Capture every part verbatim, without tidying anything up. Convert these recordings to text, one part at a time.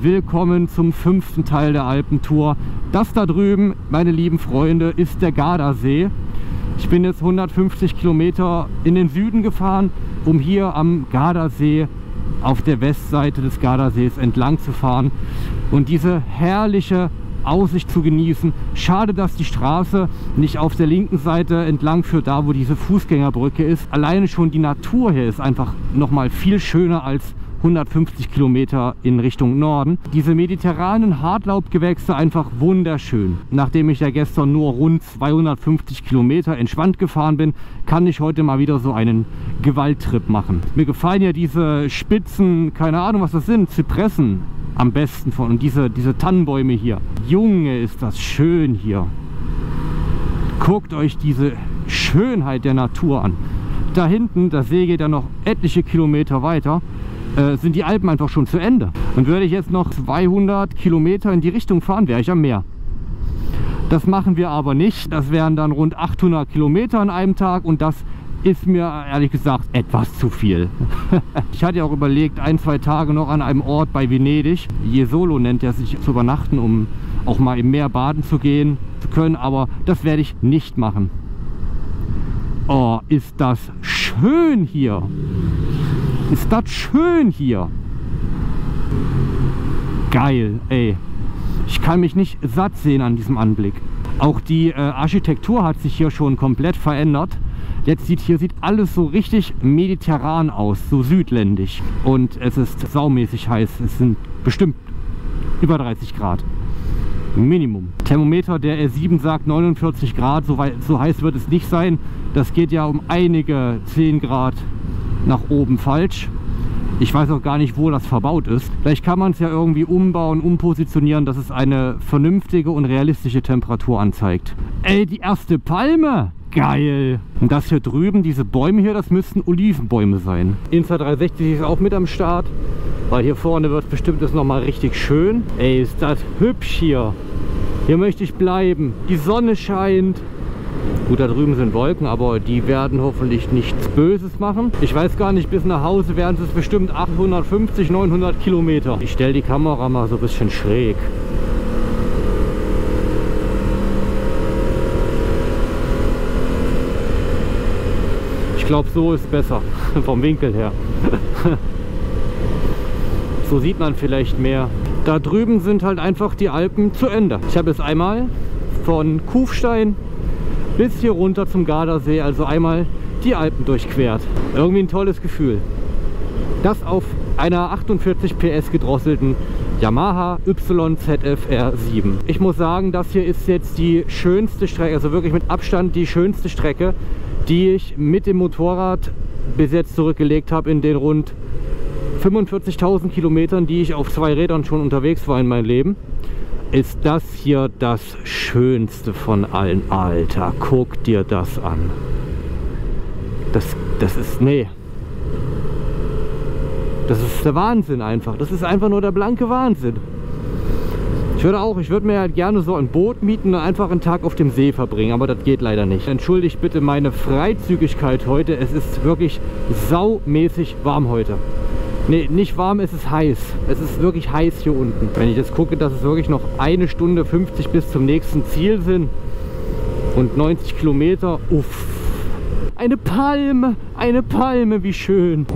willkommen zum fünften Teil der Alpentour. Das da drüben, meine lieben Freunde, ist der Gardasee. Ich bin jetzt hundertfünfzig Kilometer in den Süden gefahren, um hier am Gardasee auf der Westseite des Gardasees entlang zu fahren und diese herrliche Aussicht zu genießen. Schade, dass die Straße nicht auf der linken Seite entlang führt, da wo diese Fußgängerbrücke ist. Alleine schon die Natur hier ist einfach noch mal viel schöner als hundertfünfzig Kilometer in Richtung Norden. Diese mediterranen Hartlaubgewächse einfach wunderschön. Nachdem ich ja gestern nur rund zweihundertfünfzig Kilometer entspannt gefahren bin, kann ich heute mal wieder so einen Gewalttrip machen. Mir gefallen ja diese Spitzen, keine Ahnung was das sind, Zypressen am besten von, und diese, diese Tannenbäume hier. Junge, ist das schön hier. Guckt euch diese Schönheit der Natur an. Da hinten, der See geht ja noch etliche Kilometer weiter, äh, sind die Alpen einfach schon zu Ende. Und würde ich jetzt noch zweihundert Kilometer in die Richtung fahren, wäre ich am Meer. Das machen wir aber nicht. Das wären dann rund achthundert Kilometer an einem Tag und das ist mir ehrlich gesagt etwas zu viel. Ich hatte ja auch überlegt, ein, zwei Tage noch an einem Ort bei Venedig, Jesolo nennt er sich, zu übernachten, um auch mal im Meer baden zu gehen zu können, aber das werde ich nicht machen. Oh, ist das schön hier! Ist das schön hier! Geil, ey! Ich kann mich nicht satt sehen an diesem Anblick. Auch die äh, Architektur hat sich hier schon komplett verändert. Jetzt sieht hier sieht alles so richtig mediterran aus, so südländisch. Und es ist saumäßig heiß. Es sind bestimmt über dreißig Grad. Minimum. Thermometer der R sieben sagt neunundvierzig Grad, so, weit, so heiß wird es nicht sein. Das geht ja um einige zehn Grad nach oben falsch. Ich weiß auch gar nicht, wo das verbaut ist. Vielleicht kann man es ja irgendwie umbauen, umpositionieren, dass es eine vernünftige und realistische Temperatur anzeigt. Ey, die erste Palme! Geil! Und das hier drüben, diese Bäume hier, das müssten Olivenbäume sein. Insta dreihundertsechzig ist auch mit am Start, weil hier vorne wird bestimmt das nochmal richtig schön. Ey, ist das hübsch hier. Hier möchte ich bleiben. Die Sonne scheint. Gut, da drüben sind Wolken, aber die werden hoffentlich nichts Böses machen. Ich weiß gar nicht, bis nach Hause wären es bestimmt achthundertfünfzig, neunhundert Kilometer. Ich stelle die Kamera mal so ein bisschen schräg. Ich glaube, so ist besser, vom Winkel her. So sieht man vielleicht mehr. Da drüben sind halt einfach die Alpen zu Ende. Ich habe jetzt einmal von Kufstein bis hier runter zum Gardasee, also einmal die Alpen durchquert. Irgendwie ein tolles Gefühl. Das auf einer achtundvierzig P S gedrosselten Yamaha Y Z F R sieben. Ich muss sagen, das hier ist jetzt die schönste Strecke, also wirklich mit Abstand die schönste Strecke, die ich mit dem Motorrad bis jetzt zurückgelegt habe in den rund fünfundvierzigtausend Kilometern, die ich auf zwei Rädern schon unterwegs war in meinem Leben. Ist das hier das Schönste von allen. Alter, guck dir das an. Das, das ist, nee. Das ist der Wahnsinn einfach. Das ist einfach nur der blanke Wahnsinn. Ich würde auch, ich würde mir halt gerne so ein Boot mieten und einfach einen Tag auf dem See verbringen, aber das geht leider nicht. Entschuldigt bitte meine Freizügigkeit heute. Es ist wirklich saumäßig warm heute. Nee, nicht warm, es ist heiß. Es ist wirklich heiß hier unten. Wenn ich jetzt gucke, dass es wirklich noch eine Stunde fünfzig bis zum nächsten Ziel sind und neunzig Kilometer. Uff. Eine Palme, eine Palme, wie schön.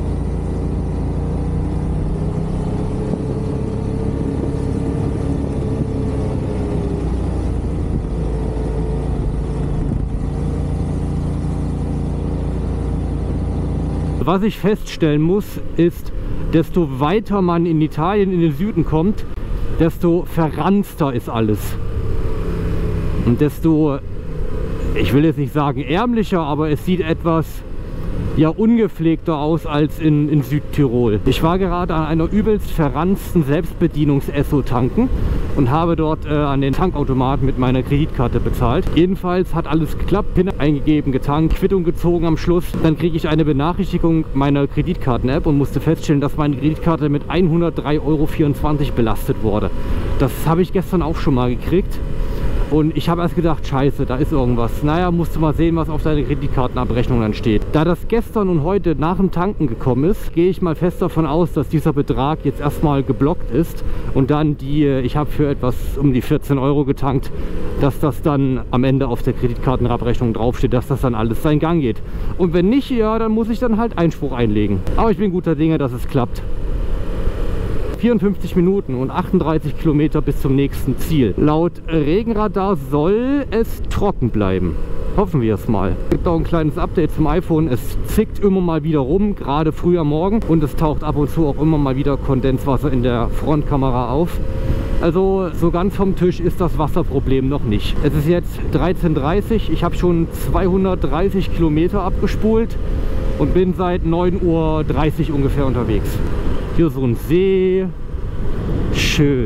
Was ich feststellen muss, ist, desto weiter man in Italien in den Süden kommt, desto verranzter ist alles. Und desto, ich will jetzt nicht sagen ärmlicher, aber es sieht etwas ja ungepflegter aus als in, in Südtirol. Ich war gerade an einer übelst verranzten Selbstbedienungs-Esso tanken und habe dort äh, an den Tankautomaten mit meiner Kreditkarte bezahlt. Jedenfalls hat alles geklappt, PIN eingegeben, getankt, Quittung gezogen am Schluss. Dann kriege ich eine Benachrichtigung meiner Kreditkarten-App und musste feststellen, dass meine Kreditkarte mit hundertdrei Euro vierundzwanzig belastet wurde. Das habe ich gestern auch schon mal gekriegt. Und ich habe erst gedacht, scheiße, da ist irgendwas. Naja, musst du mal sehen, was auf deiner Kreditkartenabrechnung dann steht. Da das gestern und heute nach dem Tanken gekommen ist, gehe ich mal fest davon aus, dass dieser Betrag jetzt erstmal geblockt ist und dann die, ich habe für etwas um die vierzehn Euro getankt, dass das dann am Ende auf der Kreditkartenabrechnung draufsteht, dass das dann alles seinen Gang geht. Und wenn nicht, ja, dann muss ich dann halt Einspruch einlegen. Aber ich bin guter Dinge, dass es klappt. vierundfünfzig Minuten und achtunddreißig Kilometer bis zum nächsten Ziel. Laut Regenradar soll es trocken bleiben. Hoffen wir es mal. Es gibt auch ein kleines Update zum iPhone. Es zickt immer mal wieder rum, gerade früh am Morgen. Und es taucht ab und zu auch immer mal wieder Kondenswasser in der Frontkamera auf. Also so ganz vom Tisch ist das Wasserproblem noch nicht. Es ist jetzt dreizehn Uhr dreißig. Ich habe schon zweihundertdreißig Kilometer abgespult und bin seit neun Uhr dreißig ungefähr unterwegs. Hier so ein See. Schön.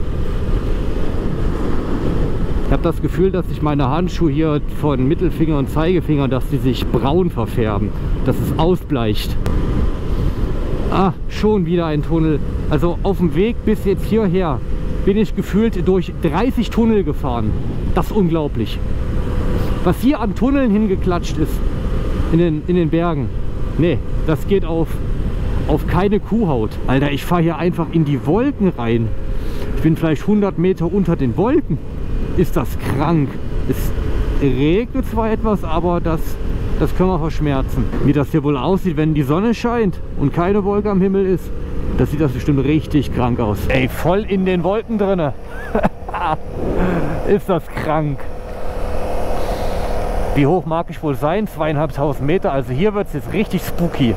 Ich habe das Gefühl, dass sich meine Handschuhe hier von Mittelfinger und Zeigefinger, dass die sich braun verfärben, dass es ausbleicht. Ah, schon wieder ein Tunnel. Also auf dem Weg bis jetzt hierher bin ich gefühlt durch dreißig Tunnel gefahren. Das ist unglaublich. Was hier an Tunneln hingeklatscht ist in den, in den Bergen. Nee, das geht auf, auf keine Kuhhaut. Alter, ich fahre hier einfach in die Wolken rein. Ich bin vielleicht hundert Meter unter den Wolken. Ist das krank. Es regnet zwar etwas, aber das, das können wir verschmerzen. Wie das hier wohl aussieht, wenn die Sonne scheint und keine Wolke am Himmel ist, das sieht das bestimmt richtig krank aus. Ey, voll in den Wolken drinne. Ist das krank. Wie hoch mag ich wohl sein? Zweieinhalbtausend Meter. Also hier wird es jetzt richtig spooky.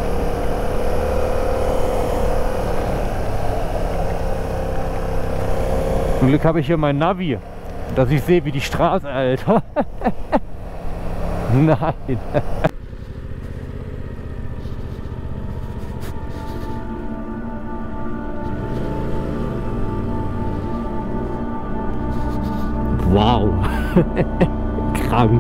Zum Glück habe ich hier mein Navi, dass ich sehe, wie die Straße, Alter. Nein. Wow. Krank.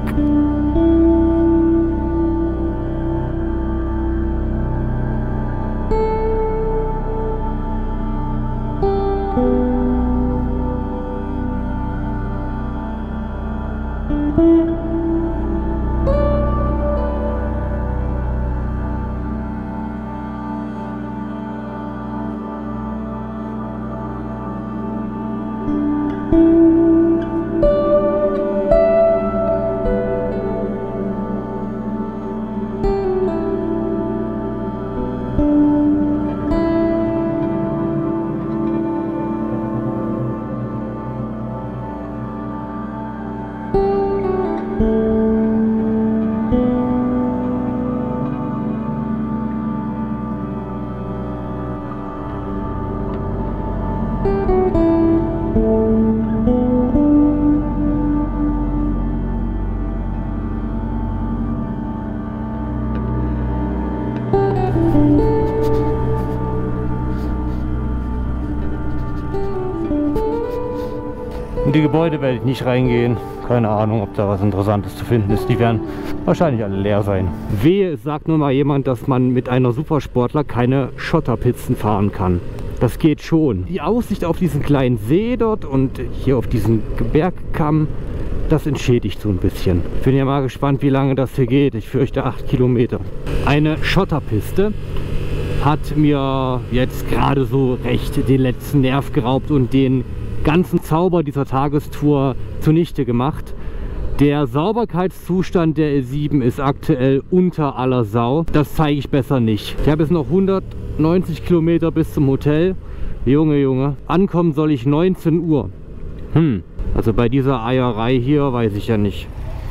In die Gebäude werde ich nicht reingehen. Keine Ahnung, ob da was Interessantes zu finden ist. Die werden wahrscheinlich alle leer sein. Wehe, es sagt nur mal jemand, dass man mit einer Supersportler keine Schotterpisten fahren kann. Das geht schon. Die Aussicht auf diesen kleinen See dort und hier auf diesen Bergkamm, das entschädigt so ein bisschen. Ich bin ja mal gespannt, wie lange das hier geht. Ich fürchte acht Kilometer. Eine Schotterpiste hat mir jetzt gerade so recht den letzten Nerv geraubt und den ganzen Zauber dieser Tagestour zunichte gemacht. Der Sauberkeitszustand der E sieben ist aktuell unter aller Sau. Das zeige ich besser nicht. Ich habe jetzt noch hundertneunzig Kilometer bis zum Hotel. Junge, Junge. Ankommen soll ich neunzehn Uhr. Hm, also bei dieser Eierei hier weiß ich ja nicht.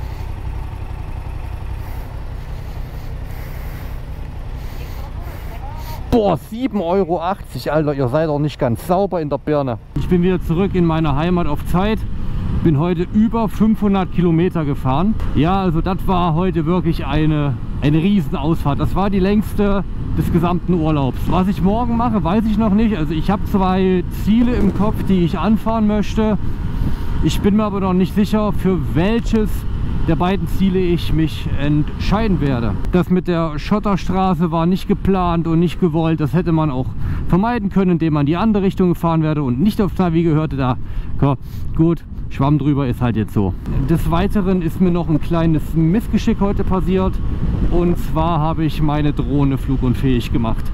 Boah, sieben Euro achtzig, Alter, ihr seid doch nicht ganz sauber in der Birne. Ich bin wieder zurück in meine Heimat auf Zeit. Bin heute über fünfhundert Kilometer gefahren. Ja, also das war heute wirklich eine, eine Riesenausfahrt. Das war die längste des gesamten Urlaubs. Was ich morgen mache, weiß ich noch nicht. Also ich habe zwei Ziele im Kopf, die ich anfahren möchte. Ich bin mir aber noch nicht sicher, für welches der beiden Ziele ich mich entscheiden werde. Das mit der Schotterstraße war nicht geplant und nicht gewollt. Das hätte man auch vermeiden können, indem man die andere Richtung gefahren wäre und nicht aufs Navi gehörte. Da, gut, Schwamm drüber, ist halt jetzt so. Des Weiteren ist mir noch ein kleines Missgeschick heute passiert. Und zwar habe ich meine Drohne flugunfähig gemacht.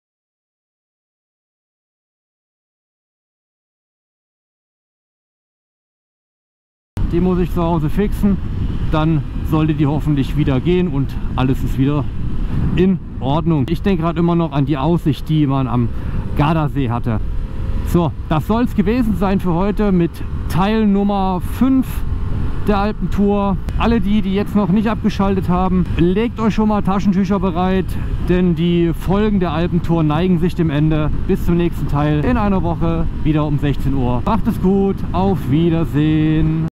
Die muss ich zu Hause fixen, dann sollte die hoffentlich wieder gehen und alles ist wieder in Ordnung. Ich denke gerade immer noch an die Aussicht, die man am Gardasee hatte. So, das soll es gewesen sein für heute mit Teil Nummer fünf der Alpentour. Alle die, die jetzt noch nicht abgeschaltet haben, legt euch schon mal Taschentücher bereit, denn die Folgen der Alpentour neigen sich dem Ende. Bis zum nächsten Teil in einer Woche wieder um sechzehn Uhr. Macht es gut, auf Wiedersehen.